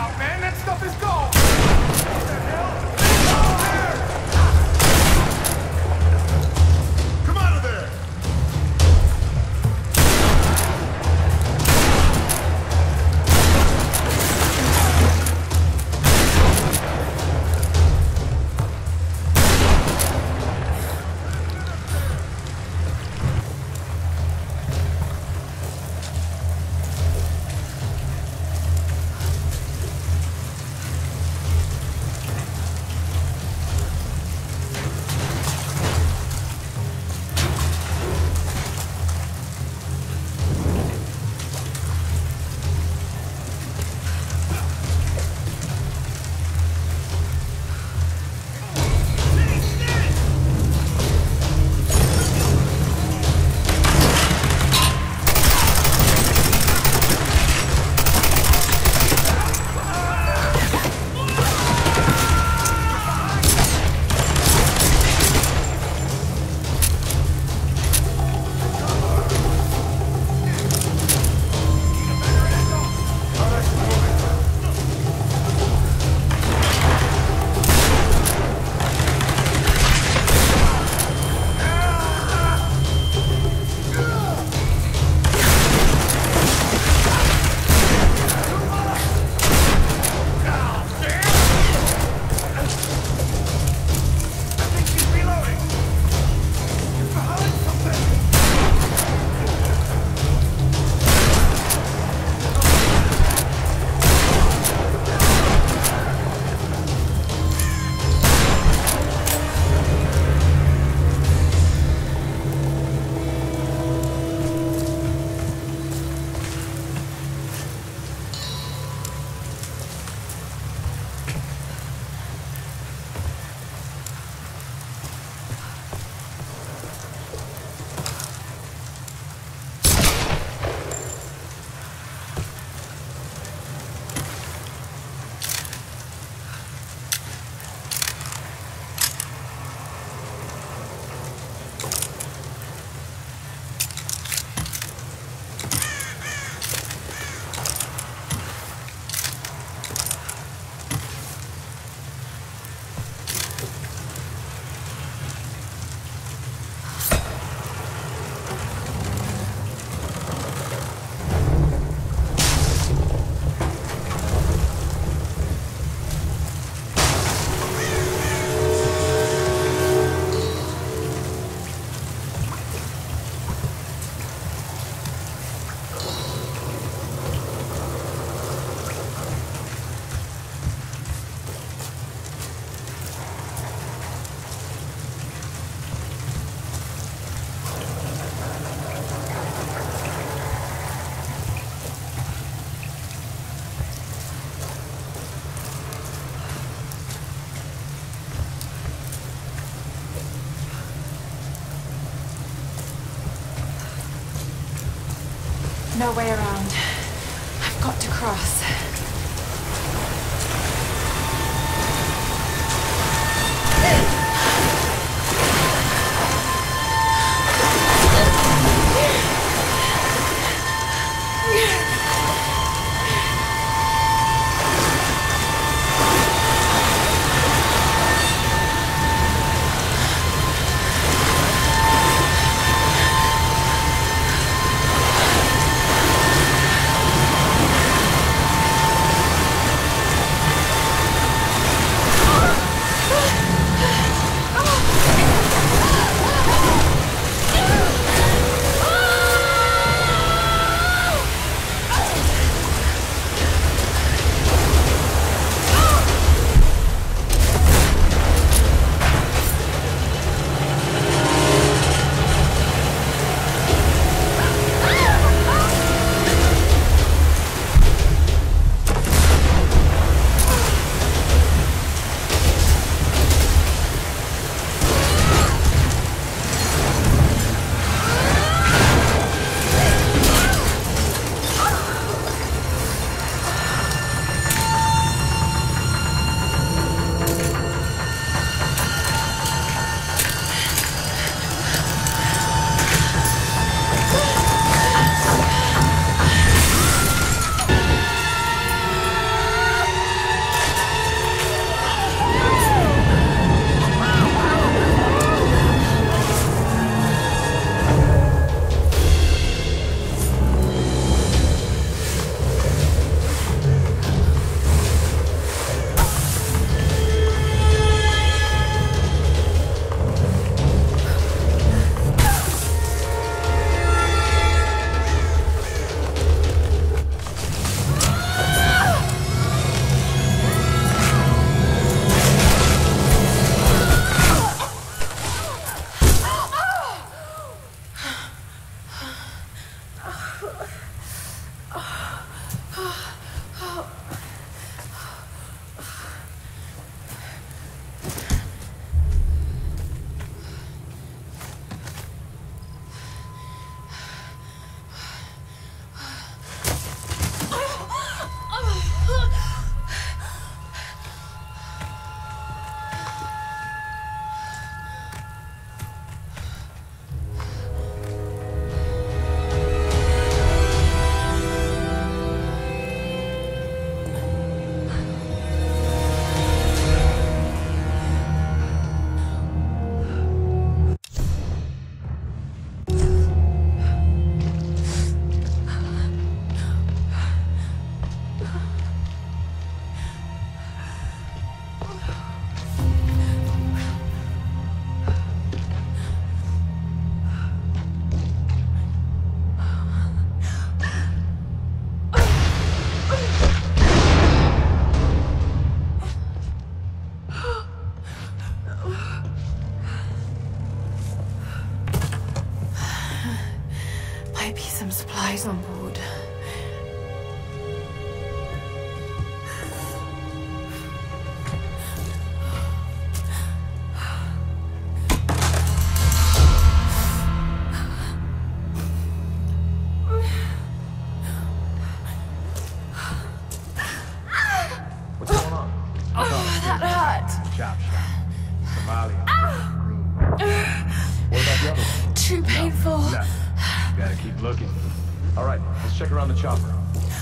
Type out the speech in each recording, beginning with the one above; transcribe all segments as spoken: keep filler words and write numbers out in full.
out, man! That stuff is gold! What the hell? Oh, there! Come out of there! No way around. I've got to cross. Gotta keep looking. All right, let's check around the chopper.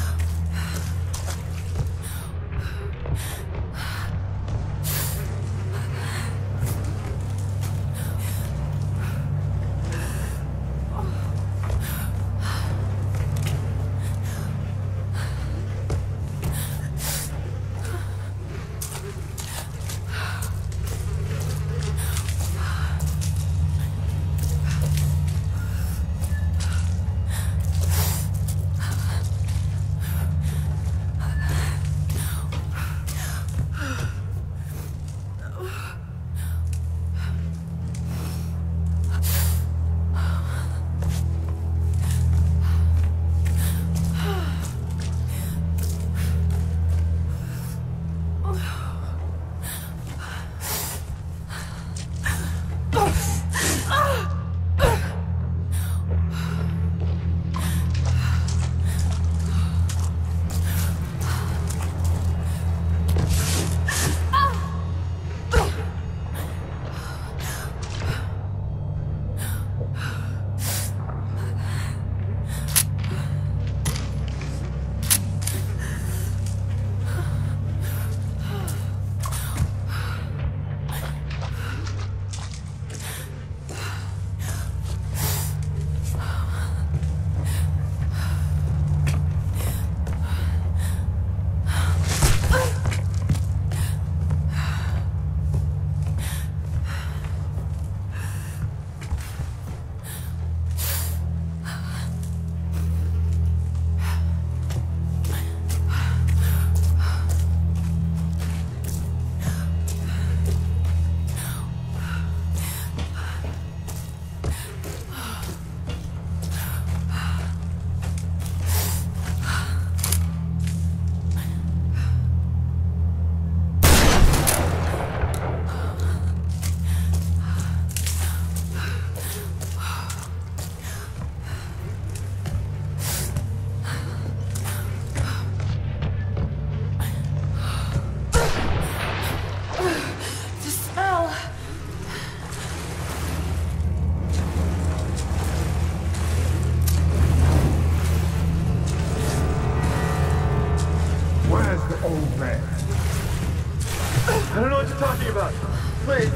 I don't know what you're talking about. Please.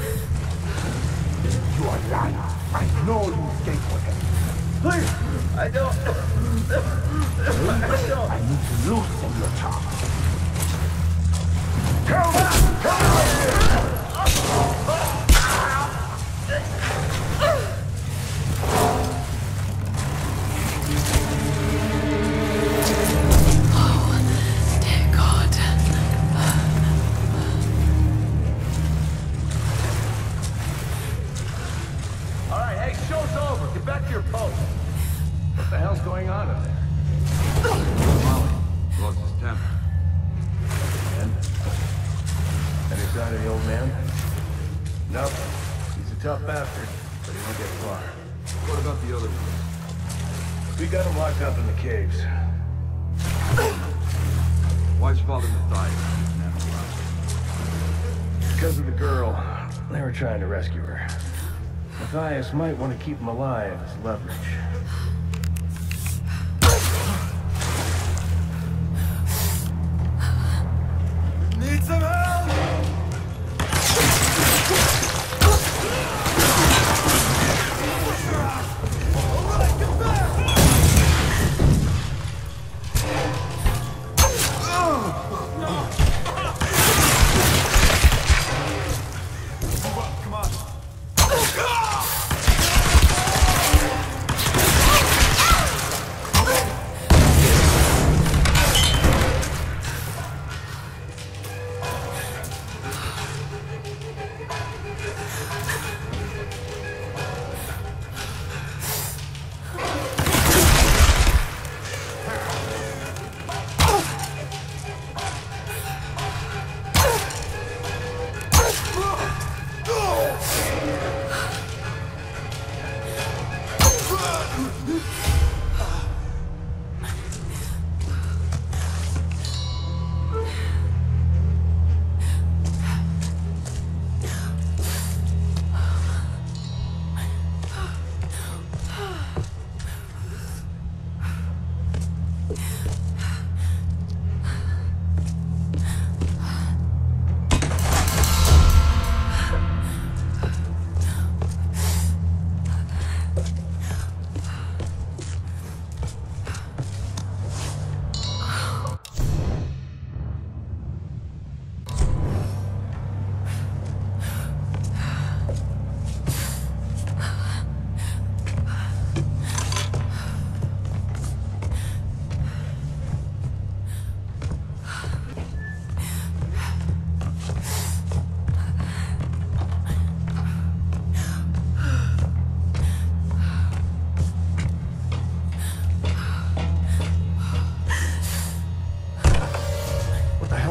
You are lying. I know you escaped with him. Please. I don't. I don't. I need to loosen your tongue. Come back! Come Back to your post. What the hell's going on in there? Molly lost his temper. And? Any sign of the old man? No. He's a tough bastard, but he won't get far. What about the other ones? We got him locked up in the caves. Why's Father Matthias keeping them around? Because of the girl. They were trying to rescue her. Matthias might want to keep him alive as leverage. Need some help! All right, get back! Come on, come on.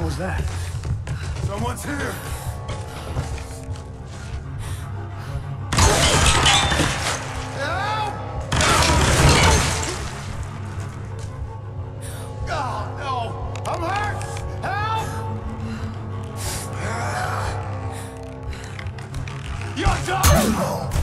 was that? Someone's here! Help! Oh, no! I'm hurt! Help! You're done!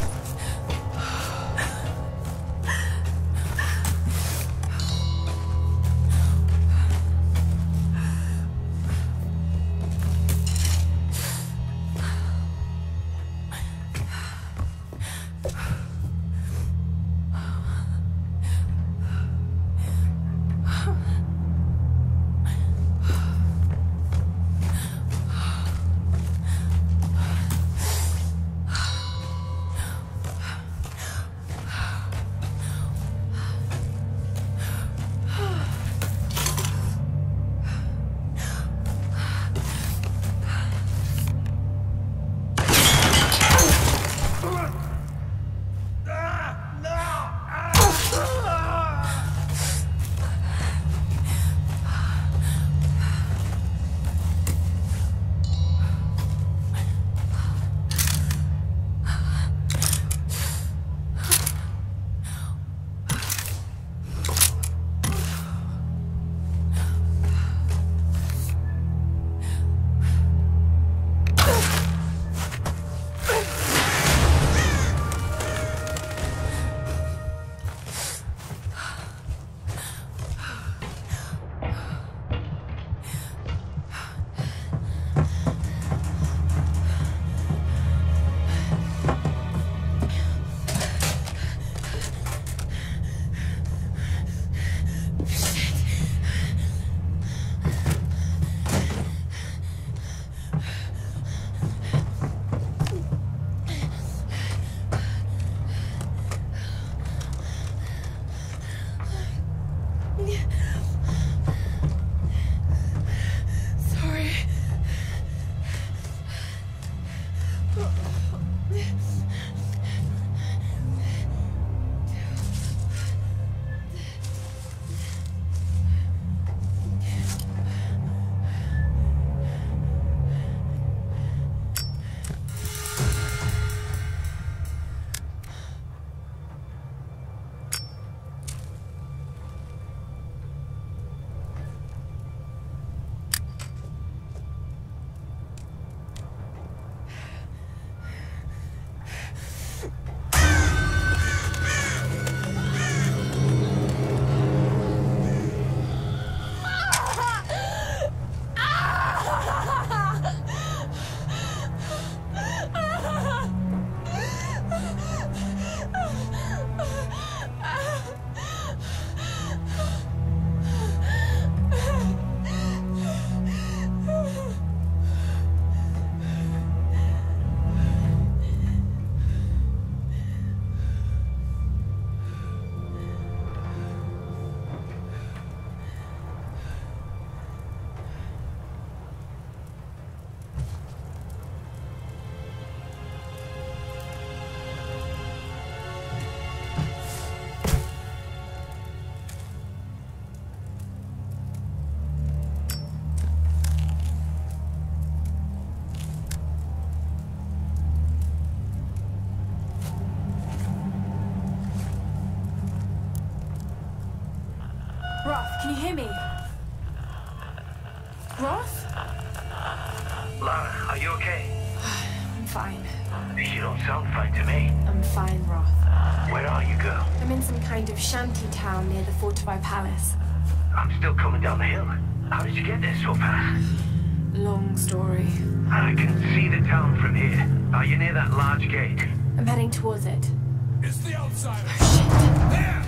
Roth, can you hear me? Roth? Lara, are you okay? I'm fine. You don't sound fine to me. I'm fine, Roth. Where are you, girl? I'm in some kind of shanty town near the fortified palace. I'm still coming down the hill. How did you get there so fast? Long story. I can see the town from here. Are you near that large gate? I'm heading towards it. It's the outsider! Oh, shit. There!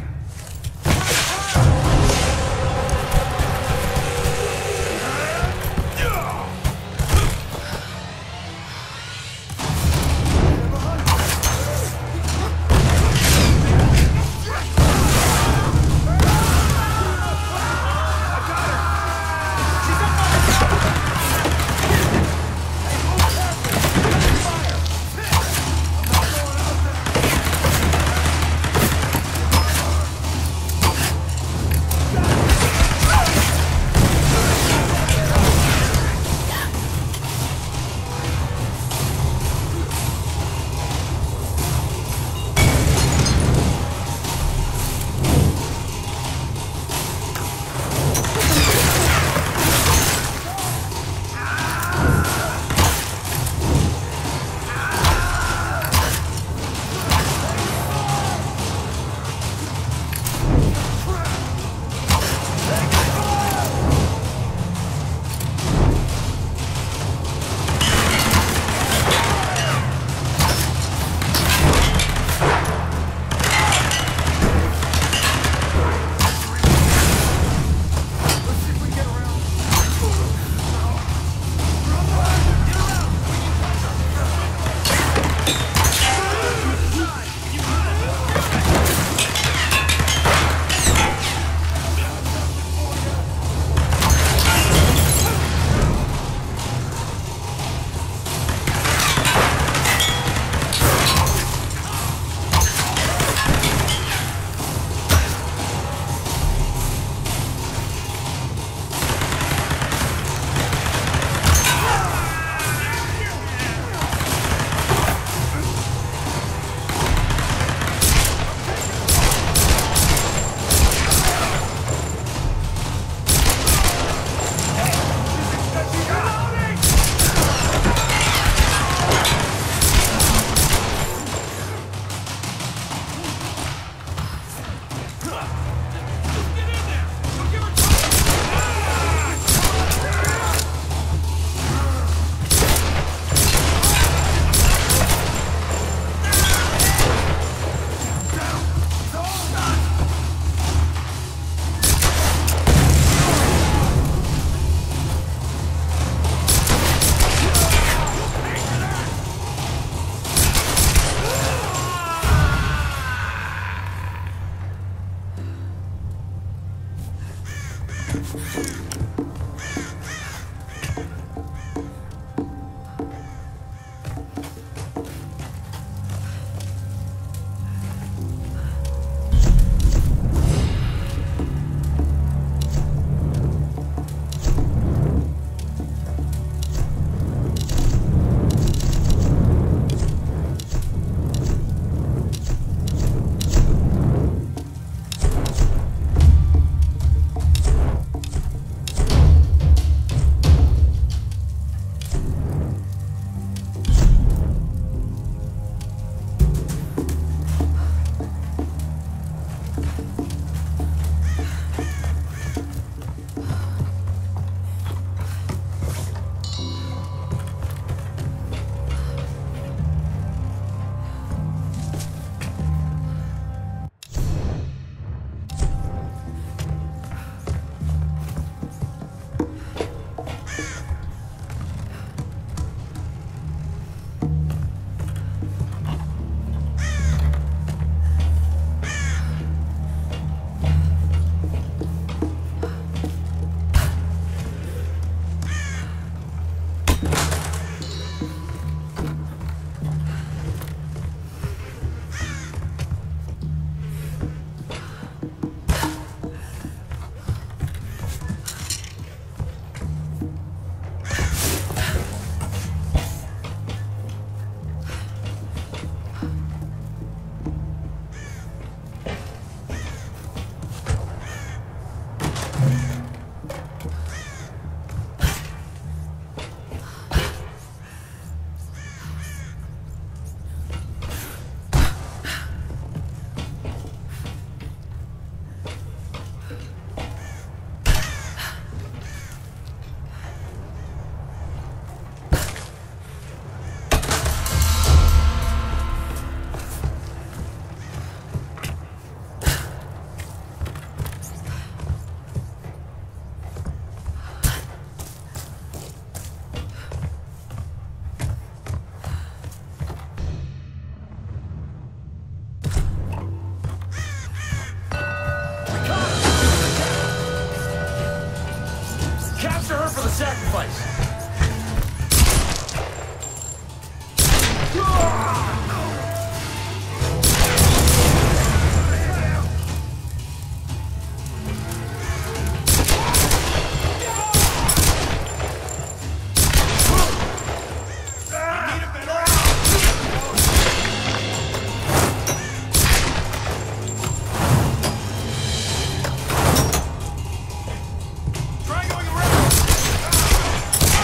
Try going around!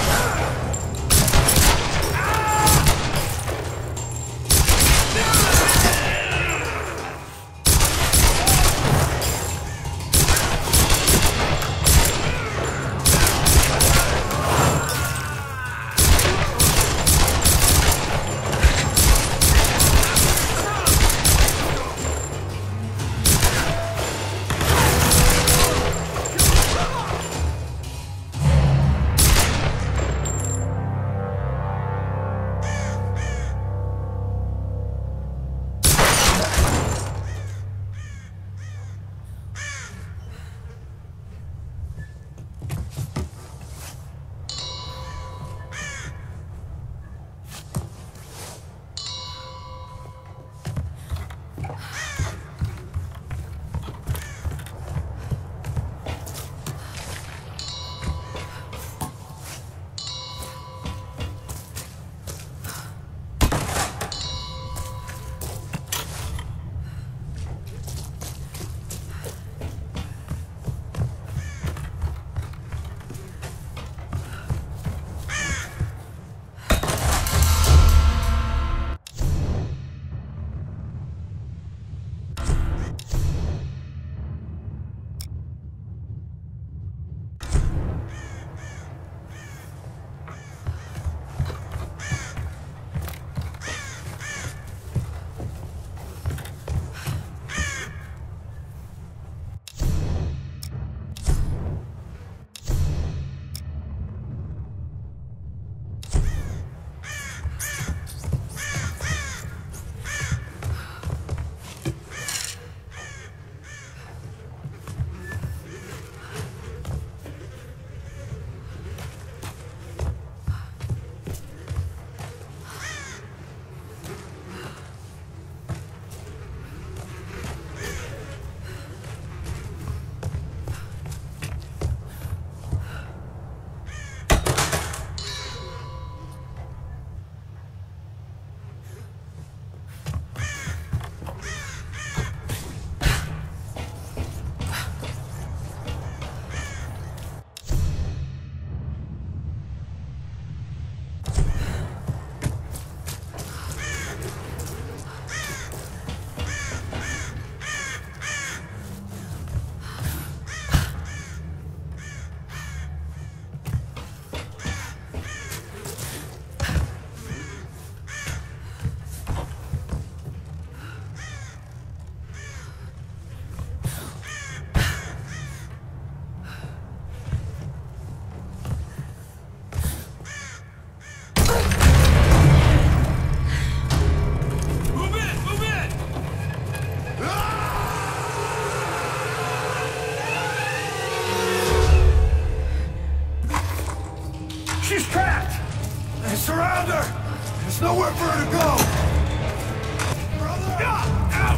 found her! There's nowhere for her to go! Brother! Ouch!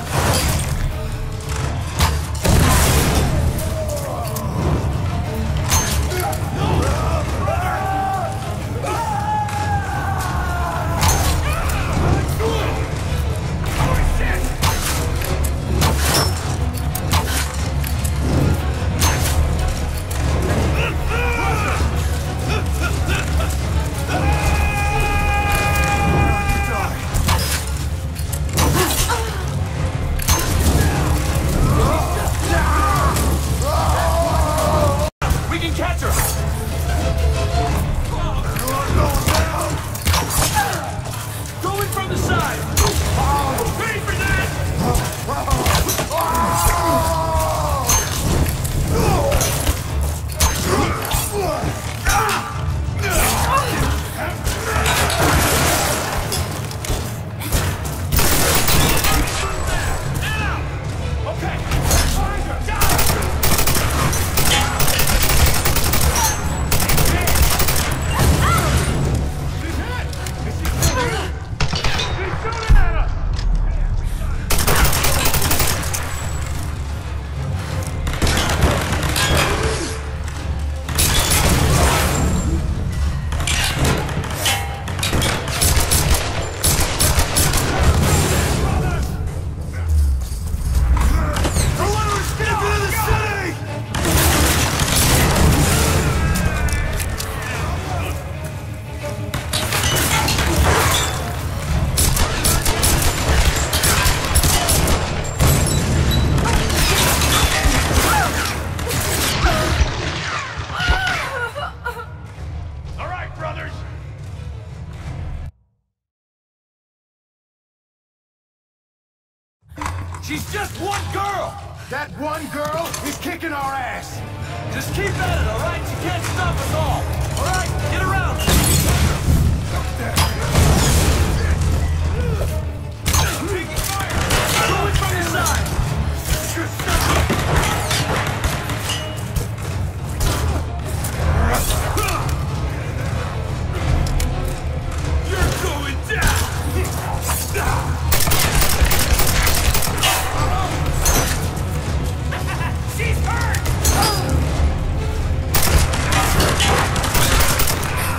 She's just one girl! That one girl is kicking our ass! Just keep at it, alright? She can't stop us all! Alright, get around! Taking fire! Going from your side! You're going down! She's hurt!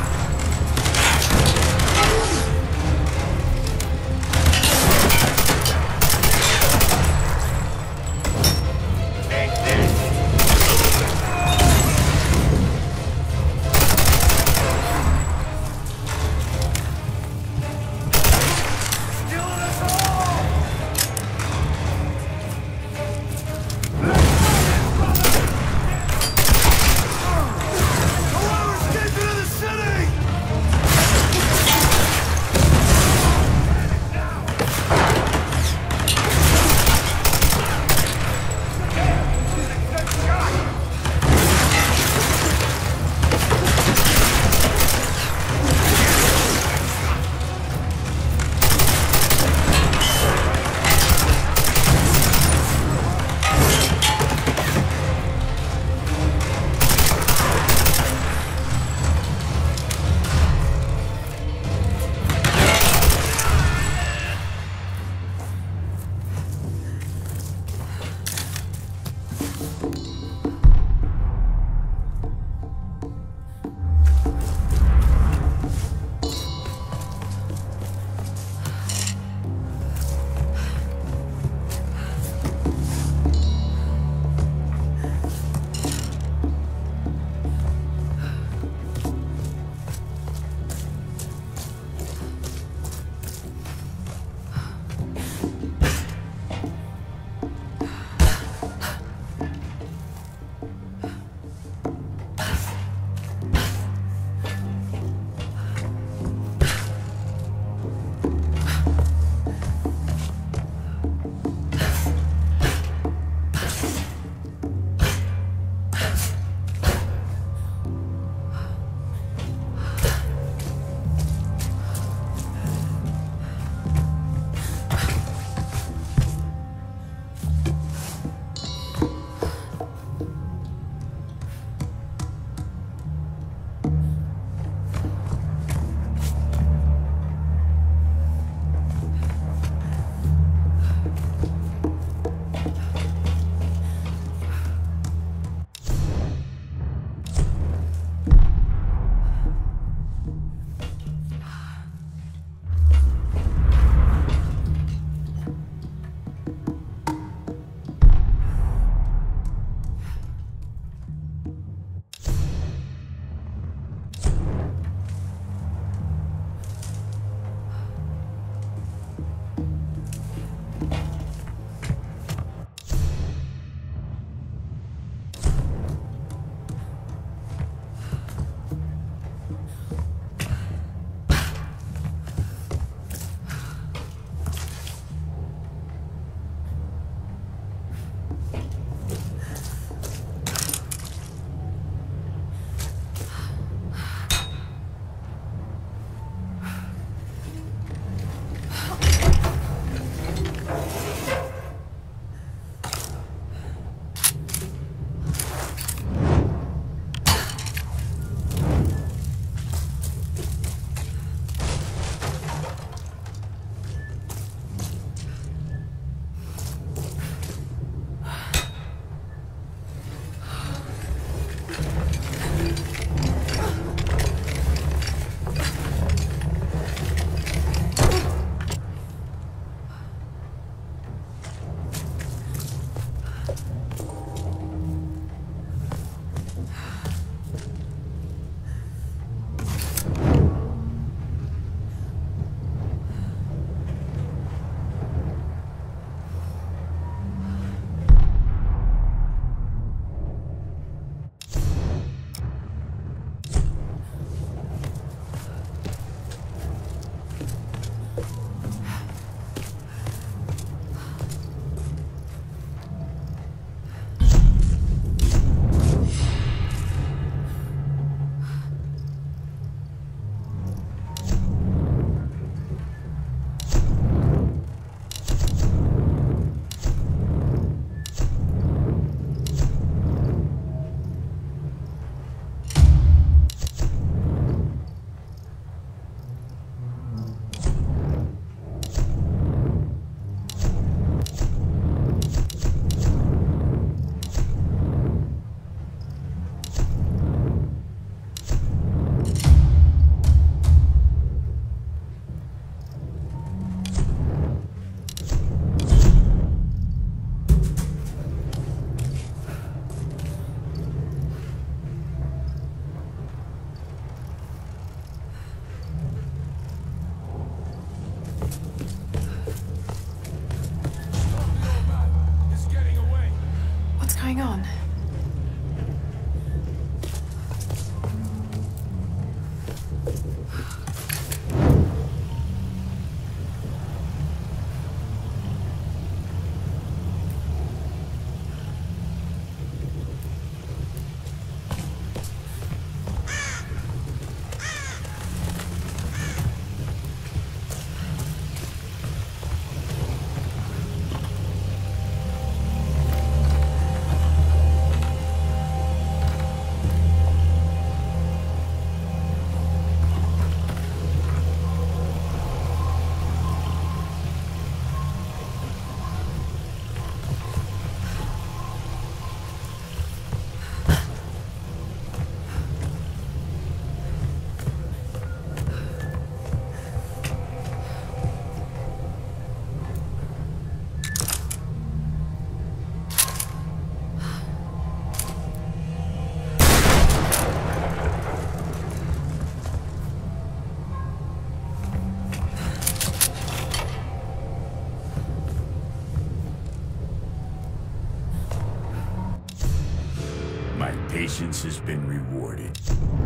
Patience has been rewarded.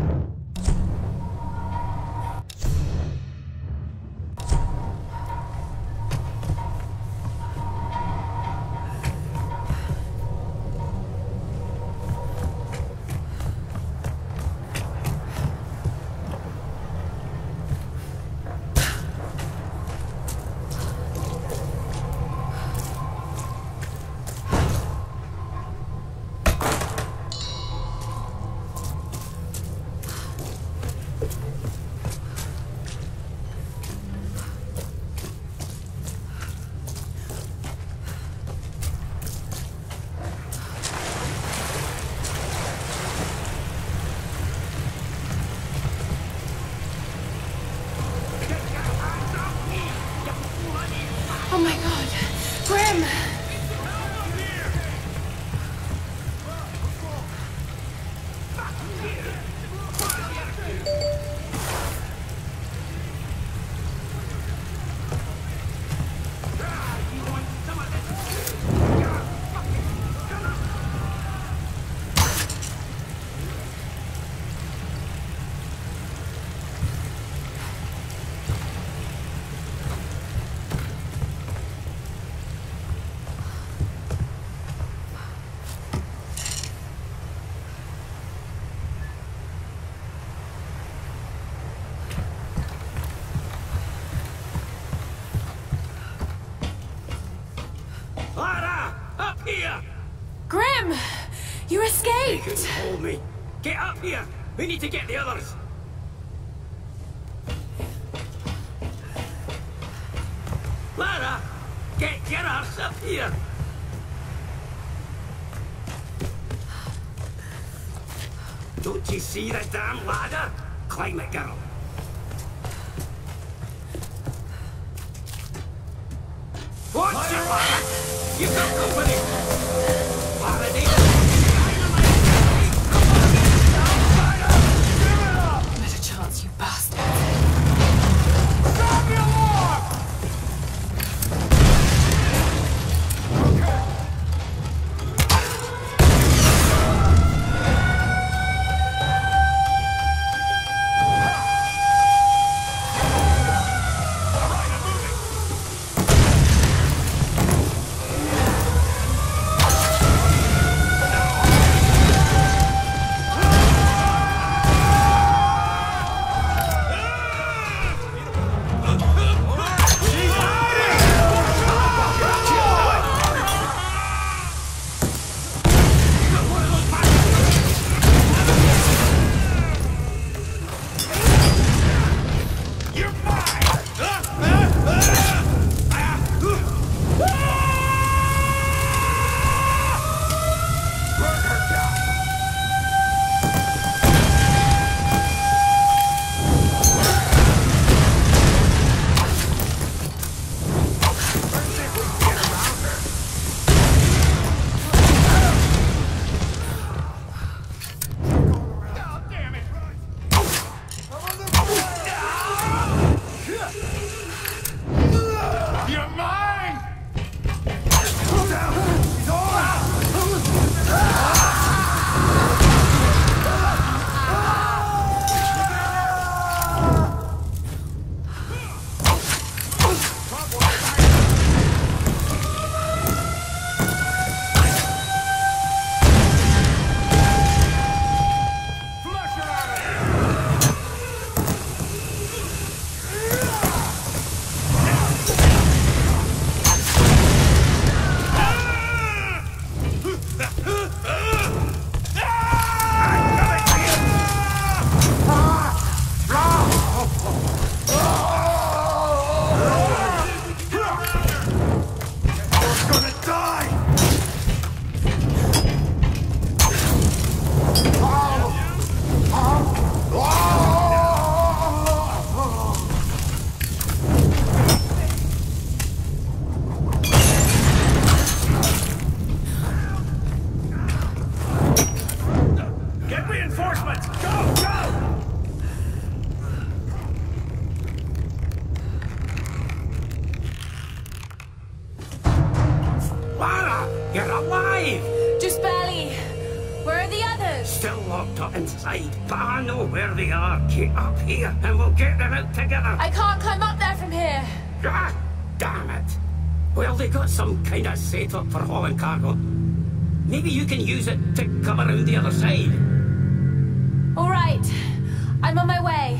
Oh my god, Grim! Lara! Up here! Grim! You They escaped! couldn't hold me. Get up here! We need to get the others! Lara! Get your arse up here! Don't you see the damn ladder? Climb it, girl. Watch it, Lara! You've got company! Lara, they... Not a chance, you bastard. Sound the alarm! Lara! You're alive! Just barely. Where are the others? Still lost. up inside, but I know where they are. Get up here, and we'll get them out together. I can't climb up there from here. Ah, damn it. Well, they got some kind of setup for hauling cargo. Maybe you can use it to come around the other side. All right. I'm on my way.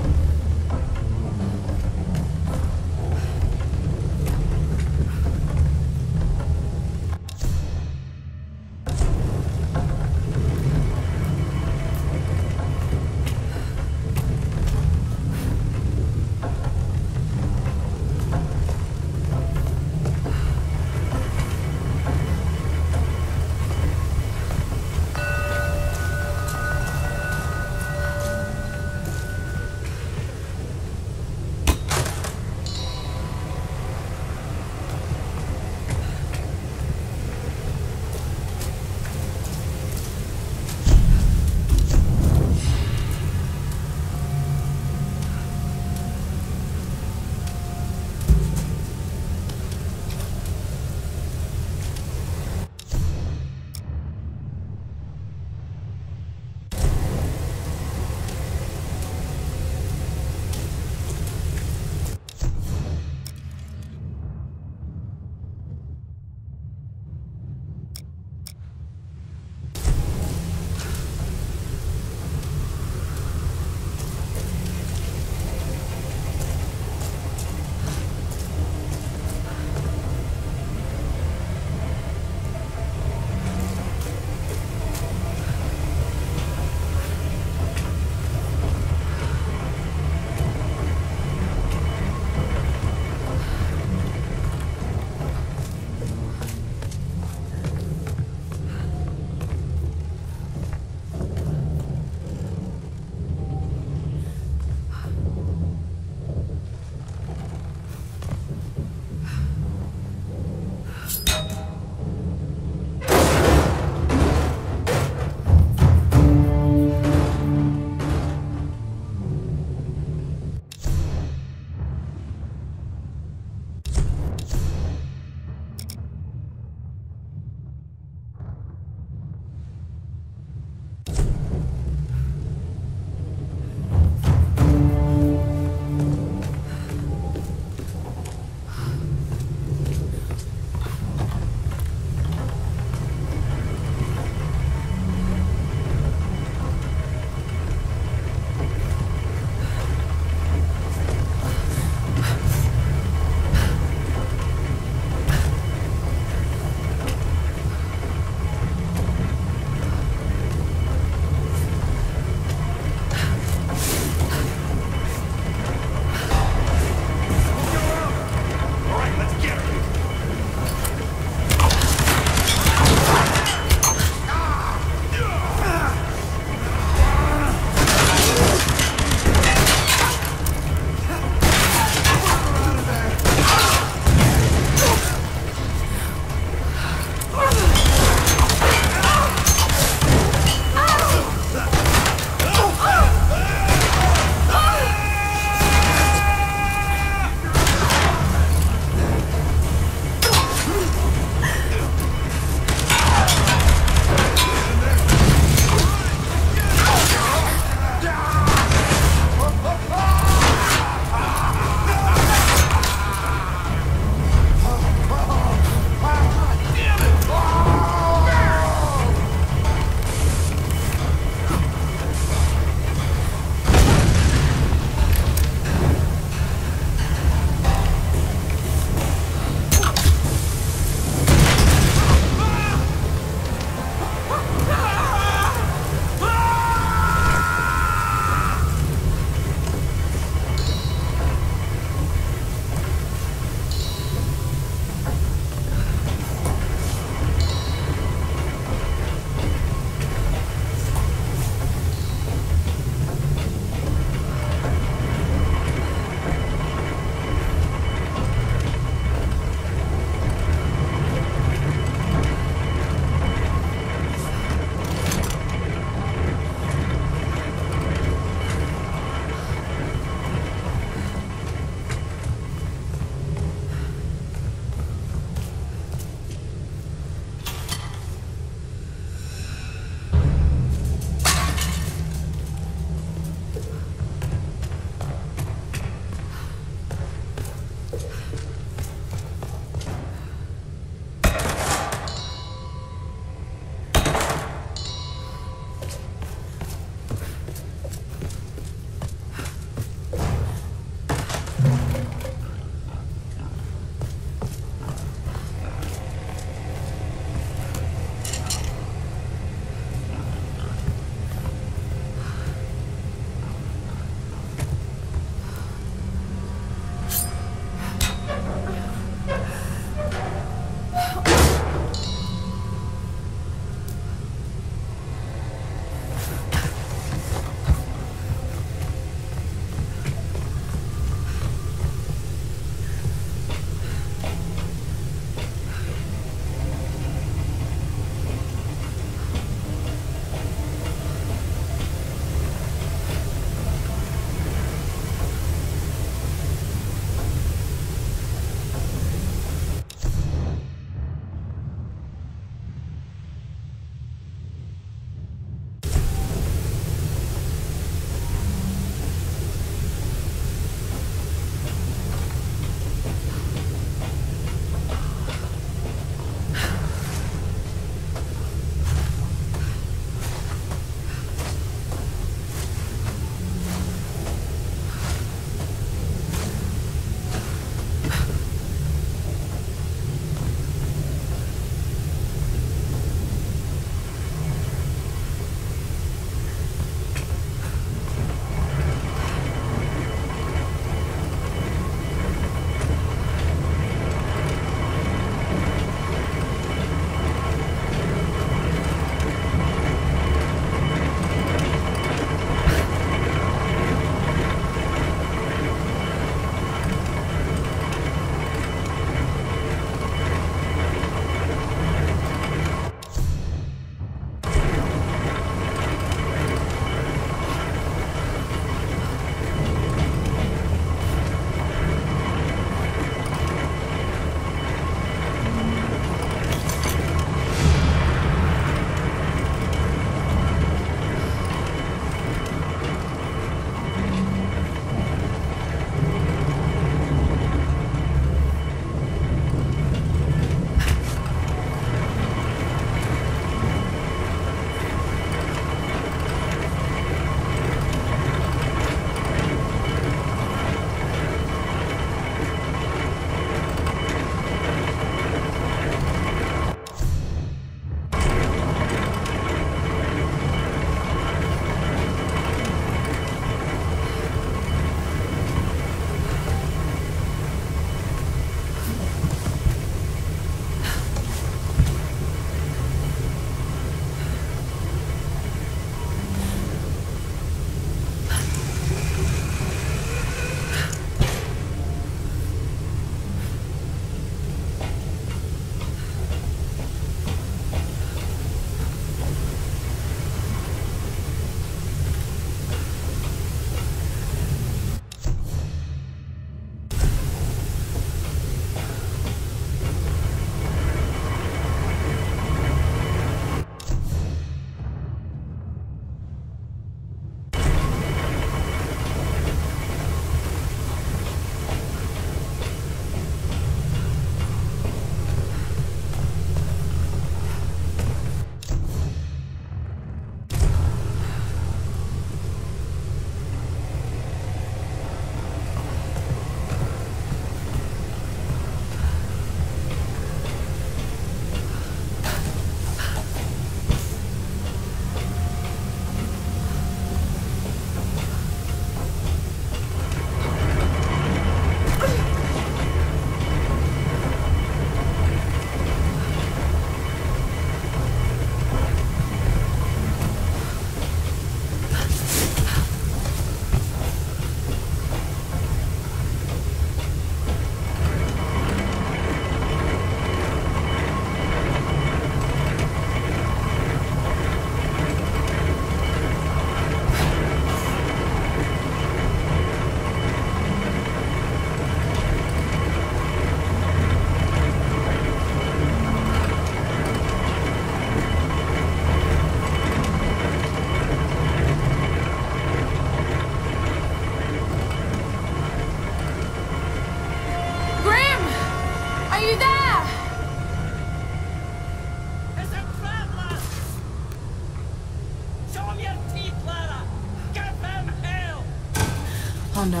Show him your teeth, Lara! Give him hell! Oh no.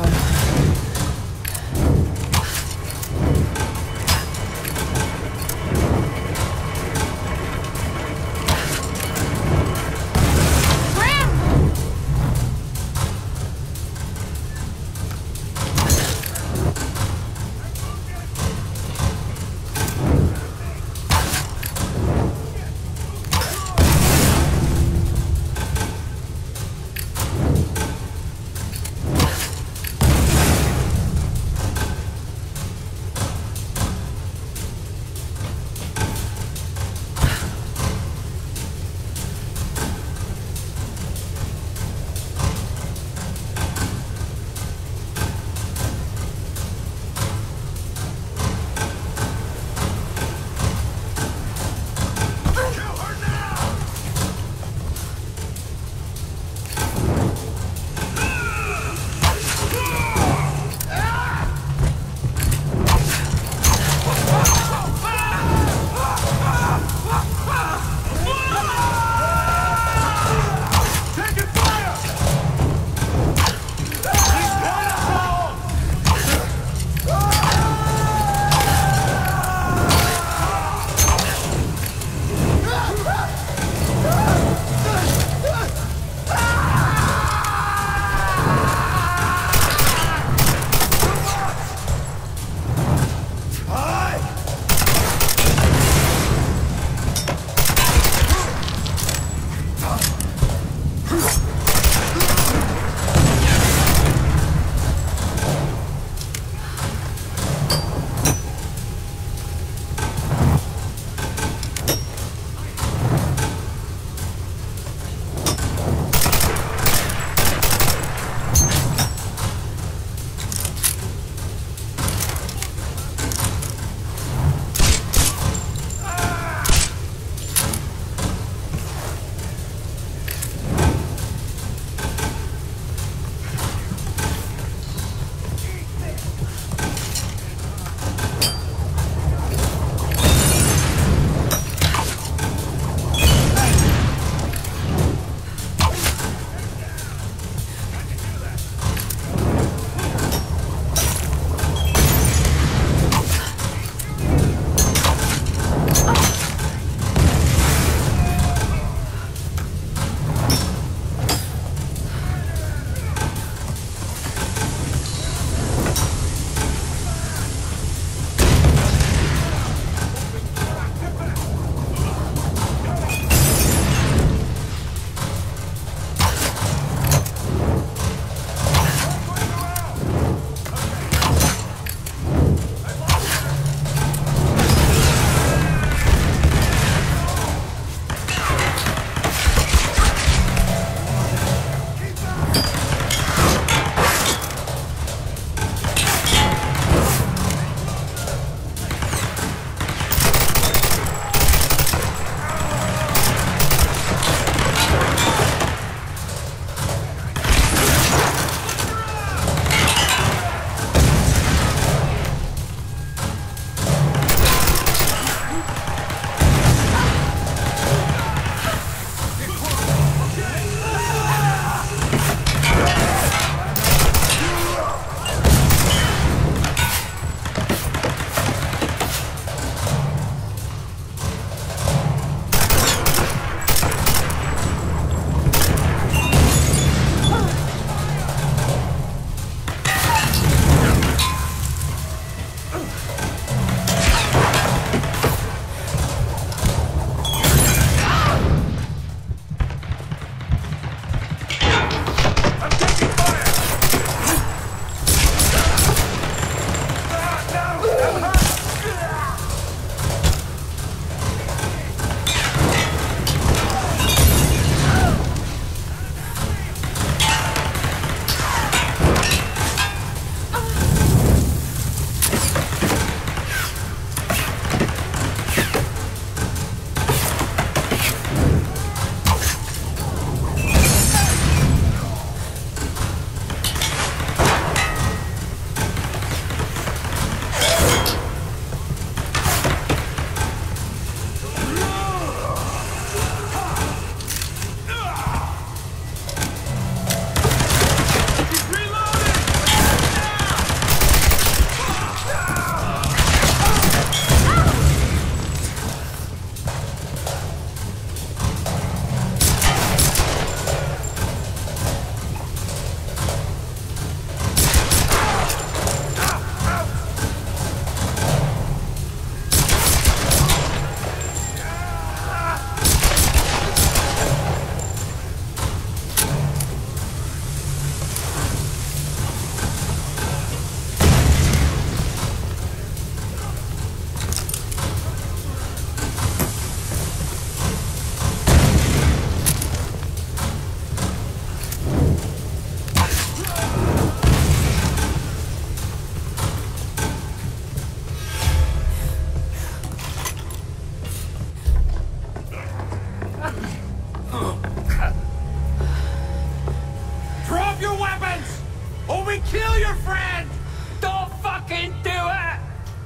fucking kill your friend! Don't fucking do it!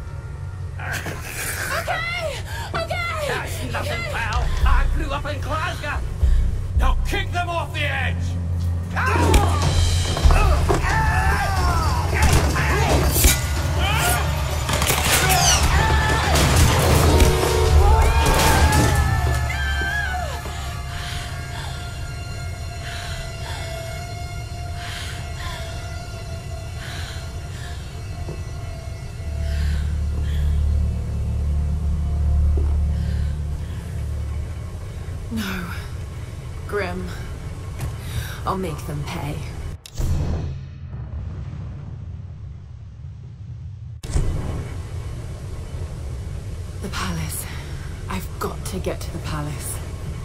Okay! Okay! That's nothing, pal. I grew up in Glasgow. Now kick them off the edge! No. Grim. I'll make them pay. The palace. I've got to get to the palace.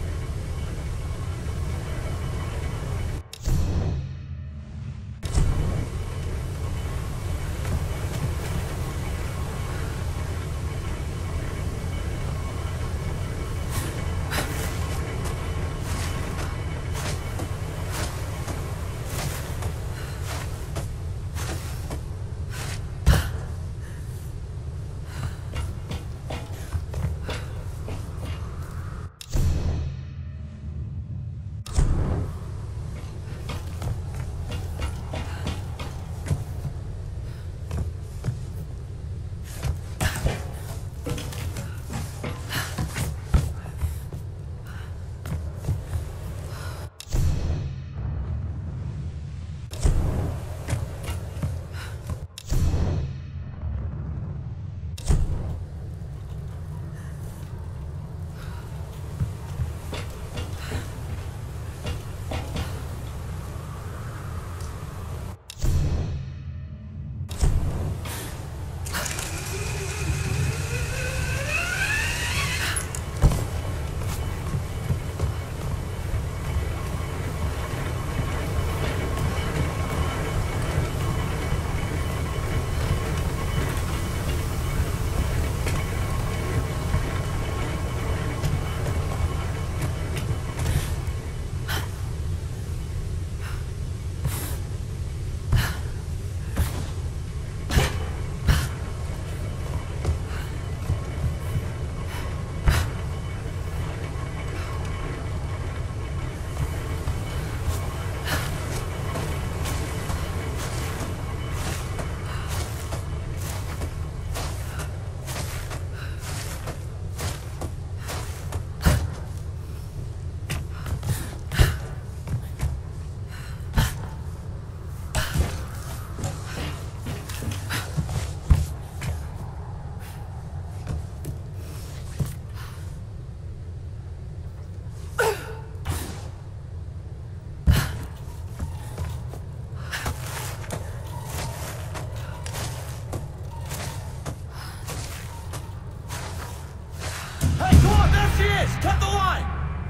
Cut the line!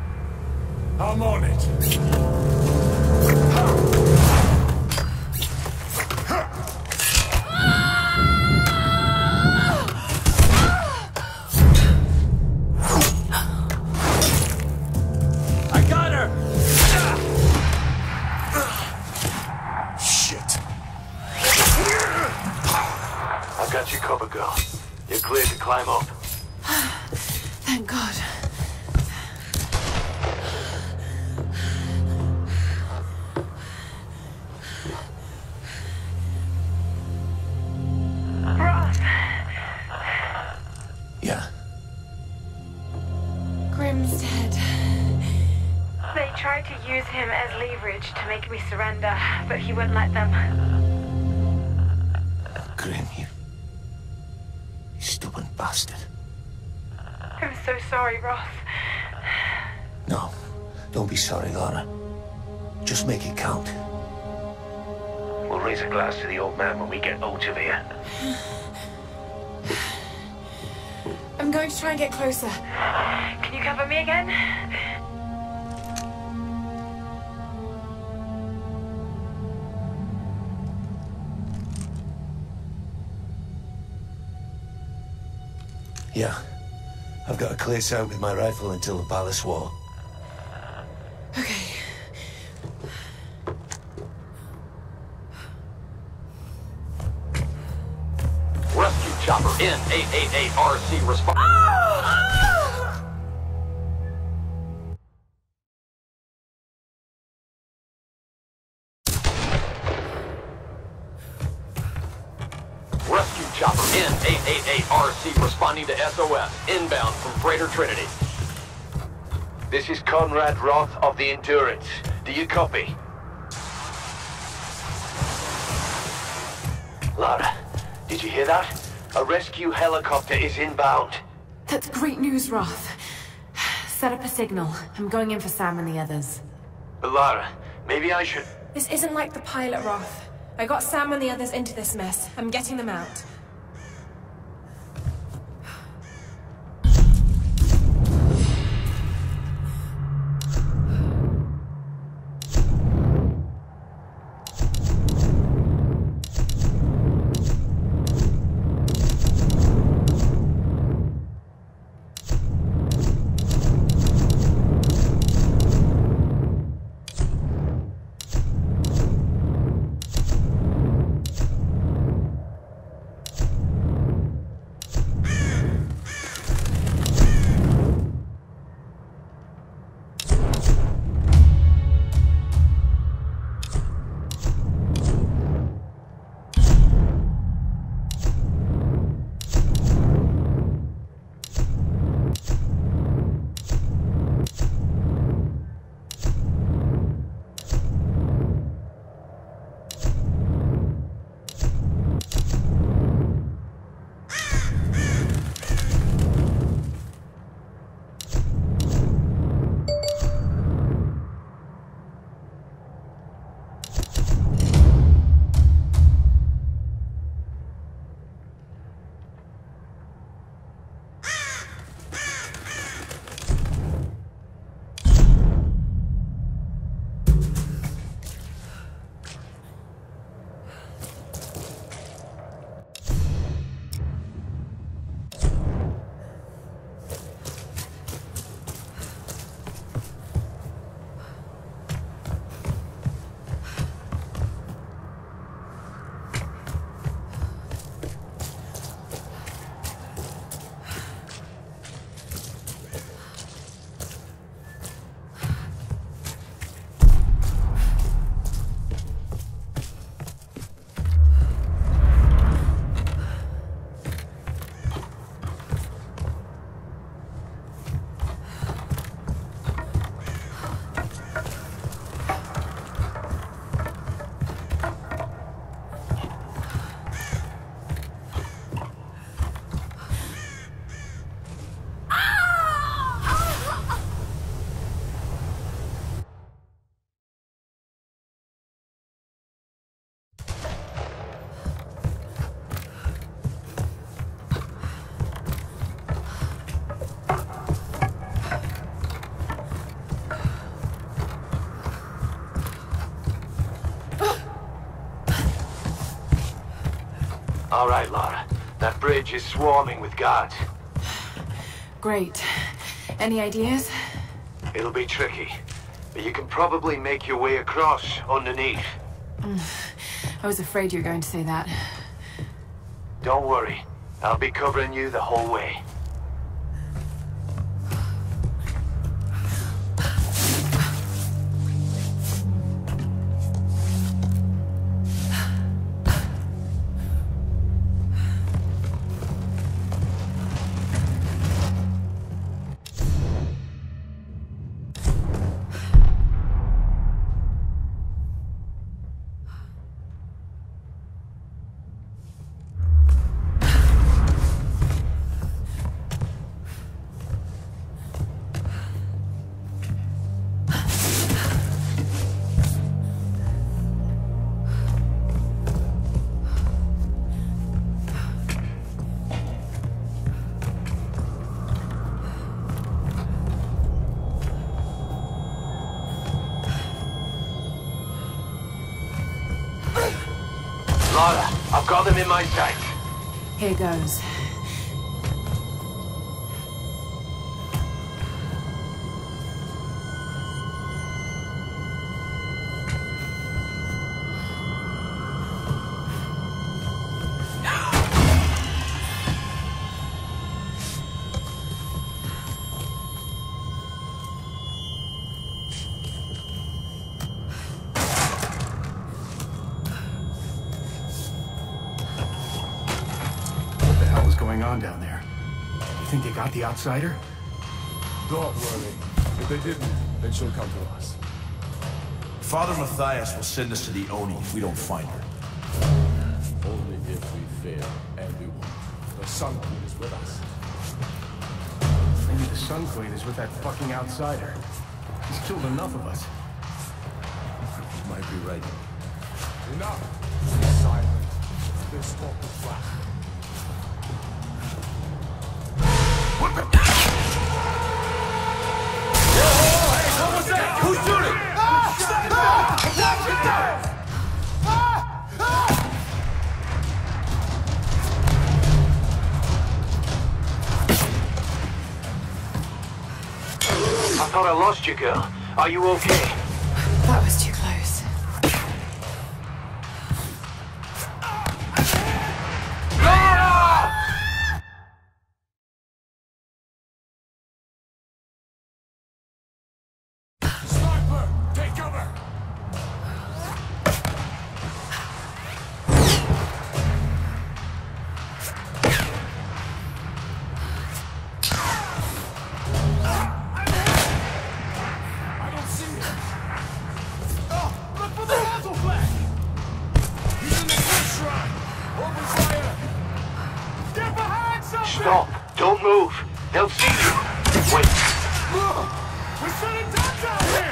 I'm on it. I got her! Shit. I got you covered, girl. You're cleared to climb up. Thank God. Yeah. Grim's dead. They tried to use him as leverage to make me surrender, but he wouldn't let them. Grim, you... you stupid bastard. I'm so sorry, Roth. No, don't be sorry, Lara. Just make it count. We'll raise a glass to the old man when we get out of here. I'm going to try and get closer. Can you cover me again? Yeah. I've got a clear sight with my rifle until the palace wall. Okay. chopper in eight eight eight R C response. Rescue chopper in eight eight eight R C responding to S O S inbound from Freighter Trinity. This is Conrad Roth of the Endurance. Do you copy? Lara, did you hear that? A rescue helicopter is inbound. That's great news, Roth. Set up a signal. I'm going in for Sam and the others. But Lara, maybe I should... This isn't like the pilot, Roth. I got Sam and the others into this mess. I'm getting them out. All right, Lara. That bridge is swarming with guards. Great. Any ideas? It'll be tricky, but you can probably make your way across underneath. I was afraid you were going to say that. Don't worry. I'll be covering you the whole way. Lara, I've got them in my sight. Here goes. on down there. You think they got the outsider? Don't worry. If they didn't, then she'll come to us. Father Matthias will send us to the Oni if we don't find her. Only if we fail, and we won't. The Sun Queen is with us. Maybe the Sun Queen is with that fucking outsider. He's killed enough of us. You might be right. Enough! Be silent. This talk is flat. What the? Whoa, hey, what was that? Who's shooting? Ah! Ah! Watch it there! Ah! Ah! I thought I lost you, girl. Are you okay? That was too close. Sniper! Take cover! Stop! Don't move! They'll see you! Wait! We're shutting down down here!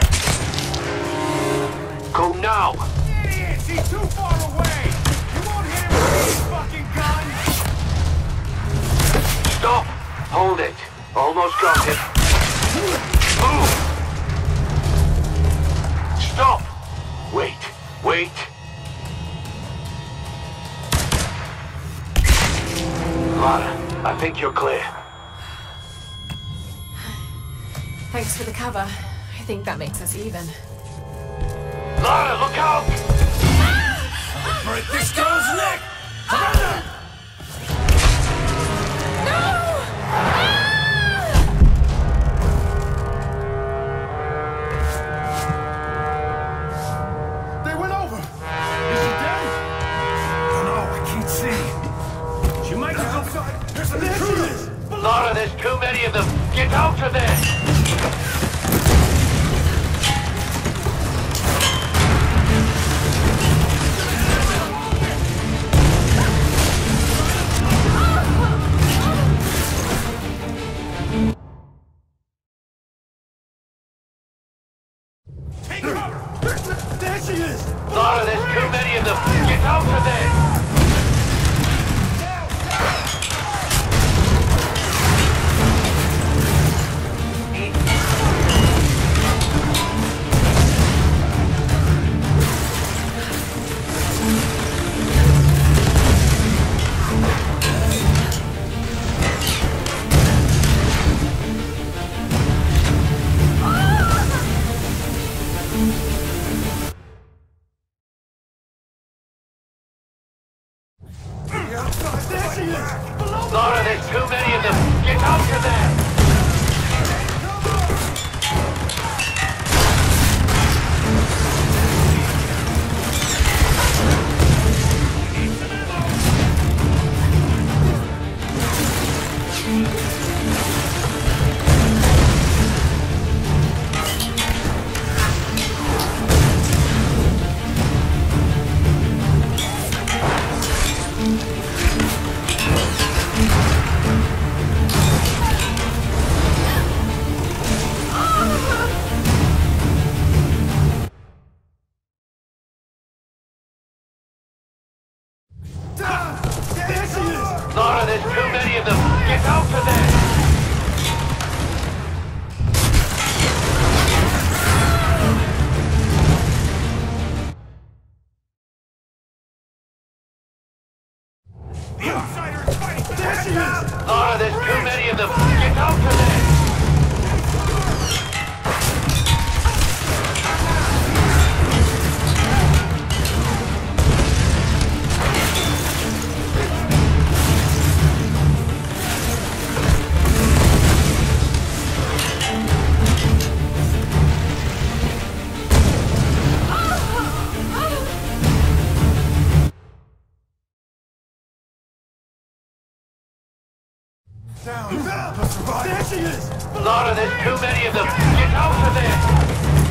Go now! Idiots! He's too far away! You won't hit him with these fucking guns! Stop! Hold it! Almost got him. Move! Stop! Wait! Wait! Lara, I think you're clear. Thanks for the cover. I think that makes us even. Lara, look out! Break this girl's neck! Surrender! They went over! Is she dead? No, I can't see. She might be outside! There's an intruders! Lara, there's too many of them! Get out of there! Take cover! There she is! Lara, there's too many of them! Get out of there! Lara, there's too many of them! Get out of there! Lara, there's too many of them! Get out of there! The outsider is fighting! There she is! Lara, there's too many of them! Get out of there! she is! Lara, there's too many of them! Get out of there!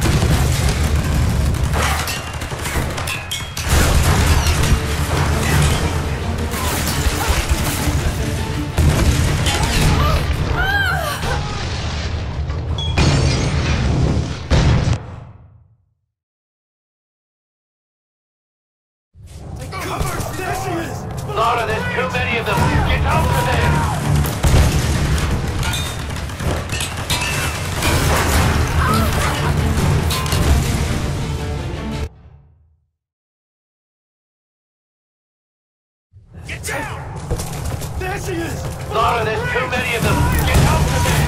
Lara, there's too many of them! Get out of there! Get down! There she is! Lara, there's too many of them! Get out of there!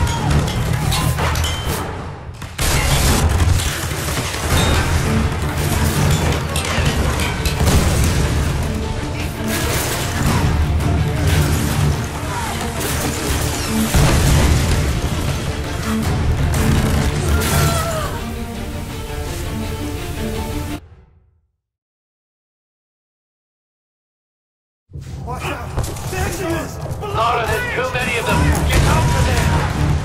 Watch out! There she is! Lara, there's too many of them! Get out of there!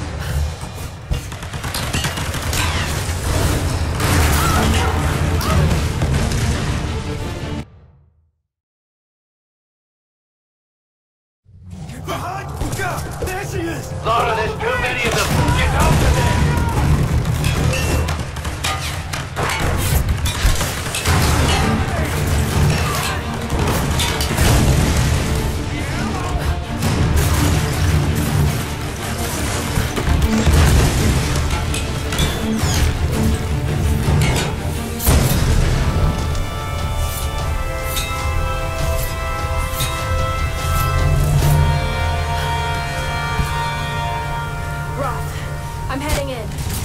Get behind! Look out! There she is! Lara, there's too many of them! Get out of there! I'm heading in.